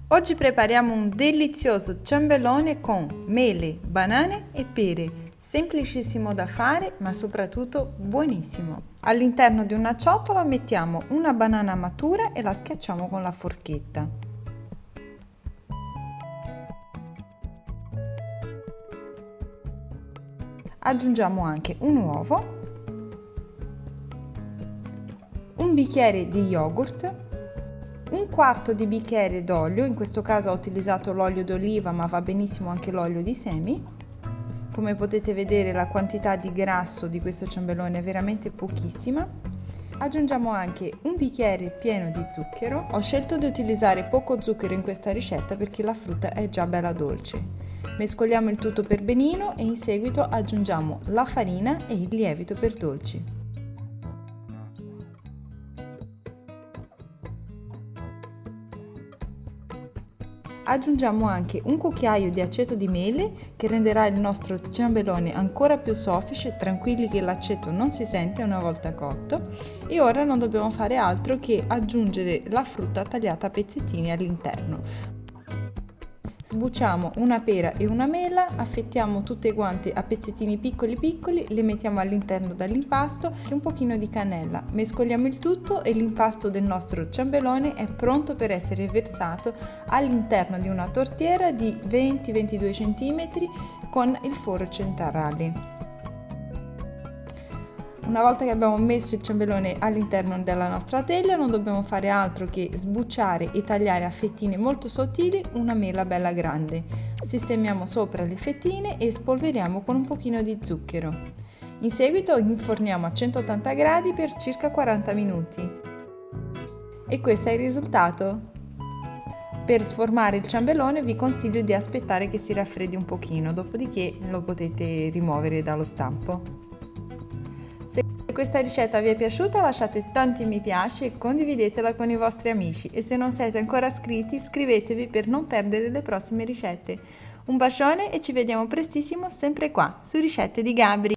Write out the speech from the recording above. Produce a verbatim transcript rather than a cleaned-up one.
Oggi prepariamo un delizioso ciambellone con mele, banane e pere, semplicissimo da fare ma soprattutto buonissimo. All'interno di una ciotola mettiamo una banana matura e la schiacciamo con la forchetta. Aggiungiamo anche un uovo, un bicchiere di yogurt, un quarto di bicchiere d'olio, in questo caso ho utilizzato l'olio d'oliva ma va benissimo anche l'olio di semi. Come potete vedere la quantità di grasso di questo ciambellone è veramente pochissima. Aggiungiamo anche un bicchiere pieno di zucchero. Ho scelto di utilizzare poco zucchero in questa ricetta perché la frutta è già bella dolce. Mescoliamo il tutto per benino e in seguito aggiungiamo la farina e il lievito per dolci. Aggiungiamo anche un cucchiaio di aceto di mele che renderà il nostro ciambellone ancora più soffice, tranquilli che l'aceto non si sente una volta cotto, e ora non dobbiamo fare altro che aggiungere la frutta tagliata a pezzettini all'interno. Sbucciamo una pera e una mela, affettiamo tutte quante a pezzettini piccoli piccoli, le mettiamo all'interno dell'impasto e un pochino di cannella. Mescoliamo il tutto e l'impasto del nostro ciambellone è pronto per essere versato all'interno di una tortiera di venti ventidue centimetri con il foro centrale. Una volta che abbiamo messo il ciambellone all'interno della nostra teglia non dobbiamo fare altro che sbucciare e tagliare a fettine molto sottili una mela bella grande. Sistemiamo sopra le fettine e spolveriamo con un pochino di zucchero. In seguito inforniamo a centottanta gradi per circa quaranta minuti. E questo è il risultato. Per sformare il ciambellone vi consiglio di aspettare che si raffreddi un pochino, dopodiché lo potete rimuovere dallo stampo. Se questa ricetta vi è piaciuta lasciate tanti mi piace e condividetela con i vostri amici, e se non siete ancora iscritti iscrivetevi per non perdere le prossime ricette. Un bacione e ci vediamo prestissimo sempre qua su Ricette di Gabri.